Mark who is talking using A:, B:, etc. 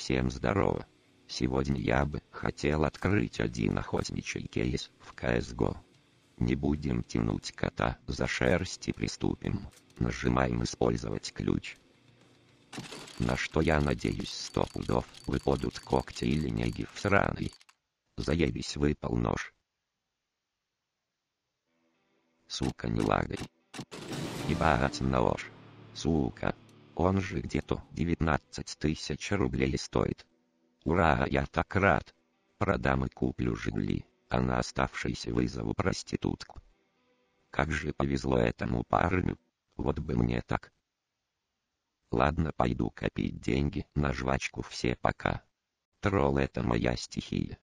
A: Всем здорово. Сегодня я бы хотел открыть один охотничий кейс в CSGO. Не будем тянуть кота за шерсть и приступим. Нажимаем «Использовать ключ». На что я надеюсь 100 пудов выпадут когти или неги всраный. Заебись, выпал нож. Сука, не лагай. Ебать нож. Сука. Он же где-то 19 тысяч рублей стоит. Ура, я так рад. Продам и куплю «Жигули», а на оставшиеся вызову проститутку. Как же повезло этому парню. Вот бы мне так. Ладно, пойду копить деньги на жвачку. Все пока. Тролл — это моя стихия.